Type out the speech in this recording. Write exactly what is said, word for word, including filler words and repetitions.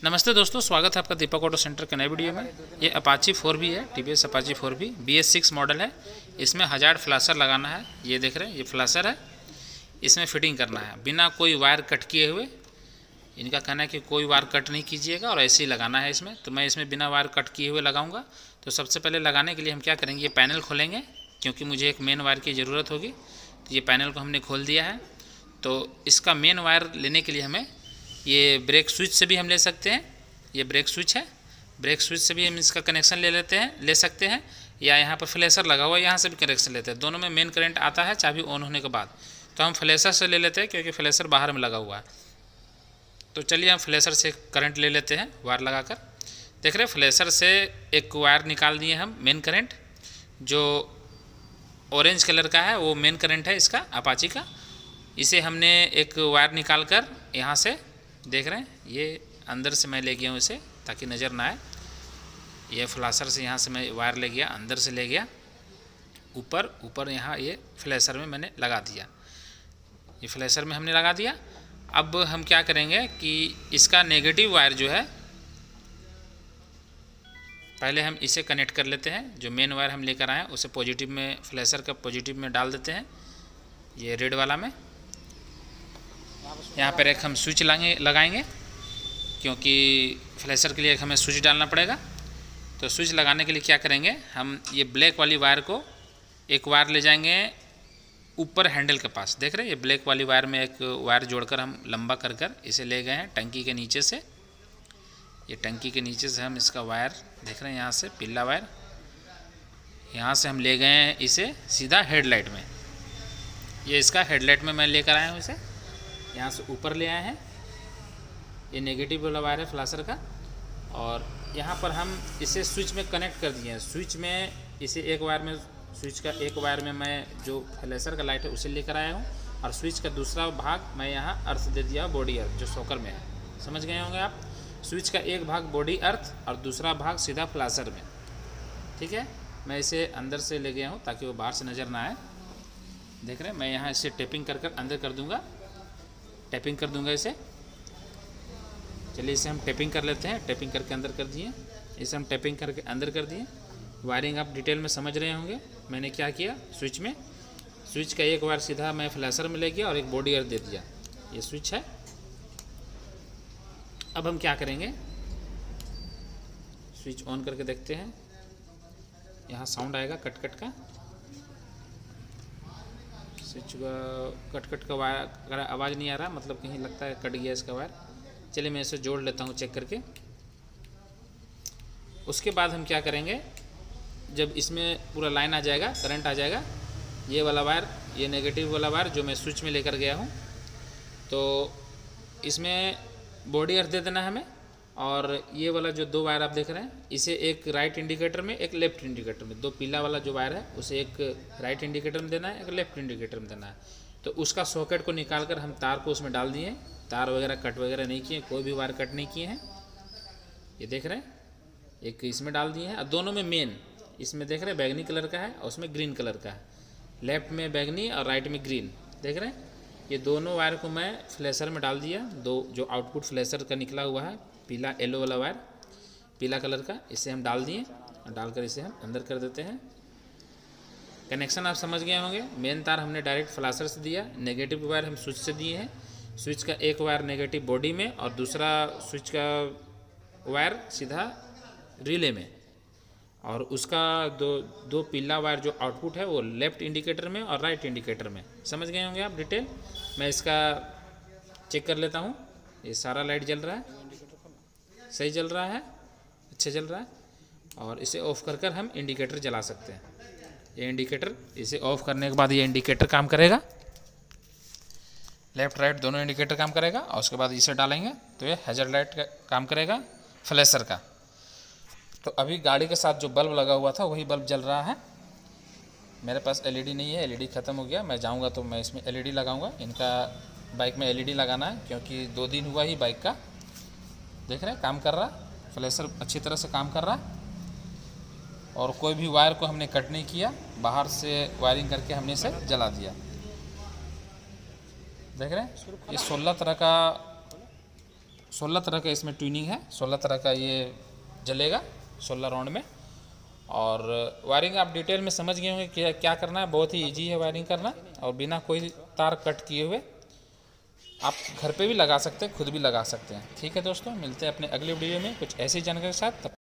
नमस्ते दोस्तों, स्वागत है आपका दीपक ऑटो सेंटर के नए वीडियो में। ये अपाची फोर बी है, TVS Apache four V B S six model है। इसमें हज़ार फ्लाशर लगाना है। ये देख रहे हैं, ये फ्लाशर है, इसमें फिटिंग करना है बिना कोई वायर कट किए हुए। इनका कहना है कि कोई वायर कट नहीं कीजिएगा और ऐसे ही लगाना है इसमें। तो मैं इसमें बिना वायर कट किए हुए लगाऊंगा। तो सबसे पहले लगाने के लिए हम क्या करेंगे, ये पैनल खोलेंगे क्योंकि मुझे एक मेन वायर की ज़रूरत होगी। तो ये पैनल को हमने खोल दिया है। तो इसका मेन वायर लेने के लिए हमें ये ब्रेक स्विच से भी हम ले सकते हैं। ये ब्रेक स्विच है, ब्रेक स्विच से भी हम इसका कनेक्शन ले लेते हैं ले सकते हैं या यहाँ पर फ्लैशर लगा हुआ है, यहाँ से भी कनेक्शन लेते हैं। दोनों में मेन करंट आता है चाबी ऑन होने के बाद। तो हम फ्लैशर से ले लेते हैं क्योंकि फ्लैशर बाहर में लगा हुआ है। तो चलिए हम फ्लैशर से करंट ले लेते हैं वायर लगाकर। देख रहे हैं, फ्लैशर से एक वायर निकाल दिए हम। मेन करंट जो ऑरेंज कलर का है वो मेन करंट है इसका, अपाची का। इसे हमने एक वायर निकाल कर यहाँ से, देख रहे हैं, ये अंदर से मैं ले गया हूँ इसे ताकि नज़र ना आए। ये फ्लाशर से यहाँ से मैं वायर ले गया, अंदर से ले गया ऊपर ऊपर यहाँ ये फ्लैशर में मैंने लगा दिया। ये फ्लैशर में हमने लगा दिया। अब हम क्या करेंगे कि इसका नेगेटिव वायर जो है, पहले हम इसे कनेक्ट कर लेते हैं। जो मेन वायर हम लेकर आए उसे पॉजिटिव में, फ्लैशर का पॉजिटिव में डाल देते हैं, ये रेड वाला में। यहाँ पर एक हम स्विच लाएंगे लगाएंगे क्योंकि फ्लैशर के लिए एक हमें स्विच डालना पड़ेगा। तो स्विच लगाने के लिए क्या करेंगे, हम ये ब्लैक वाली वायर को एक वायर ले जाएंगे ऊपर हैंडल के पास। देख रहे हैं, ये ब्लैक वाली वायर में एक वायर जोड़कर हम लंबा कर कर इसे ले गए हैं टंकी के नीचे से। ये टंकी के नीचे से हम इसका वायर, देख रहे हैं, यहाँ से पीला वायर, यहाँ से हम ले गए हैं इसे सीधा हेडलाइट में। ये इसका हेडलाइट में मैं लेकर आया हूँ इसे, यहाँ से ऊपर ले आए हैं। ये नेगेटिव वाला वायर है फ्लैशर का। और यहाँ पर हम इसे स्विच में कनेक्ट कर दिए हैं। स्विच में इसे एक वायर में, स्विच का एक वायर में मैं जो फ्लैशर का लाइट है उसे लेकर आया हूँ और स्विच का दूसरा भाग मैं यहाँ अर्थ दे दिया, बॉडी अर्थ जो सॉकर में है। समझ गए होंगे आप। स्विच का एक भाग बॉडी अर्थ और दूसरा भाग सीधा फ्लैशर में। ठीक है, मैं इसे अंदर से ले गया हूँ ताकि वो बाहर से नज़र ना आए। देख रहे हैं, मैं यहाँ इसे टेपिंग कर कर अंदर कर दूँगा, टैपिंग कर दूंगा इसे। चलिए इसे हम टैपिंग कर लेते हैं। टैपिंग करके अंदर कर दिए, इसे हम टैपिंग करके अंदर कर दिए। वायरिंग आप डिटेल में समझ रहे होंगे। मैंने क्या किया, स्विच में, स्विच का एक वायर सीधा मैं फ्लैशर में ले गया और एक बॉडी अर्थ दे दिया। ये स्विच है। अब हम क्या करेंगे, स्विच ऑन करके देखते हैं। यहाँ साउंड आएगा कट कट का, स्विच का कट कट का वायर, अगर आवाज़ नहीं आ रहा मतलब कहीं लगता है कट गया इसका वायर। चलिए मैं इसे जोड़ लेता हूँ चेक करके। उसके बाद हम क्या करेंगे, जब इसमें पूरा लाइन आ जाएगा, करंट आ जाएगा, ये वाला वायर, ये नेगेटिव वाला वायर जो मैं स्विच में लेकर गया हूँ, तो इसमें बॉडी अर्थ दे देना है हमें। और ये वाला जो दो वायर आप देख रहे हैं, इसे एक राइट इंडिकेटर में, एक लेफ्ट इंडिकेटर में, दो पीला वाला जो वायर है उसे एक राइट इंडिकेटर में देना है, एक लेफ्ट इंडिकेटर में देना है। तो उसका सॉकेट को निकाल कर हम तार को उसमें डाल दिए। तार वगैरह कट वगैरह नहीं किए, कोई भी वायर कट नहीं किए हैं। ये देख रहे हैं, एक इसमें डाल दिए हैं। और दोनों में मेन, इसमें देख रहे हैं बैगनी कलर का है और उसमें ग्रीन कलर का है। लेफ्ट में बैगनी और राइट में ग्रीन, देख रहे हैं। ये दोनों वायर को मैं फ्लैशर में डाल दिया। दो जो आउटपुट फ्लैशर का निकला हुआ है, पीला येलो वाला वायर, पीला कलर का, इसे हम डाल दिए और डालकर इसे हम अंदर कर देते हैं। कनेक्शन आप समझ गए होंगे। मेन तार हमने डायरेक्ट फ्लैशर से दिया, नेगेटिव वायर हम स्विच से दिए हैं। स्विच का एक वायर नेगेटिव बॉडी में और दूसरा स्विच का वायर सीधा रिले में। और उसका दो दो पीला वायर जो आउटपुट है वो लेफ्ट इंडिकेटर में और राइट इंडिकेटर में। समझ गए होंगे आप डिटेल। मैं इसका चेक कर लेता हूँ। ये सारा लाइट जल रहा है, सही जल रहा है, अच्छा जल रहा है। और इसे ऑफ़ कर कर हम इंडिकेटर जला सकते हैं। ये इंडिकेटर, इसे ऑफ़ करने के बाद ये इंडिकेटर काम करेगा, लेफ़्ट राइट दोनों इंडिकेटर काम करेगा। और उसके बाद इसे डालेंगे तो ये हैज़र्ड लाइट का काम करेगा, फ्लैशर का। तो अभी गाड़ी के साथ जो बल्ब लगा हुआ था वही बल्ब जल रहा है। मेरे पास एलईडी नहीं है, एलईडी ख़त्म हो गया। मैं जाऊंगा तो मैं इसमें एलईडी लगाऊंगा। इनका बाइक में एलईडी लगाना है क्योंकि दो दिन हुआ ही बाइक का। देख रहे हैं, काम कर रहा, फ्लैशर अच्छी तरह से काम कर रहा। और कोई भी वायर को हमने कट नहीं किया, बाहर से वायरिंग करके हमने इसे जला दिया। देख रहे हैं, ये सोलह तरह का सोलह तरह का इसमें ट्यूनिंग है, सोलह तरह का ये जलेगा सोलह राउंड में। और वायरिंग आप डिटेल में समझ गए होंगे कि क्या करना है, बहुत ही इजी है वायरिंग करना और बिना कोई तार कट किए हुए आप घर पे भी लगा सकते हैं, खुद भी लगा सकते हैं। ठीक है दोस्तों, मिलते हैं अपने अगले वीडियो में कुछ ऐसी जानकारी के साथ।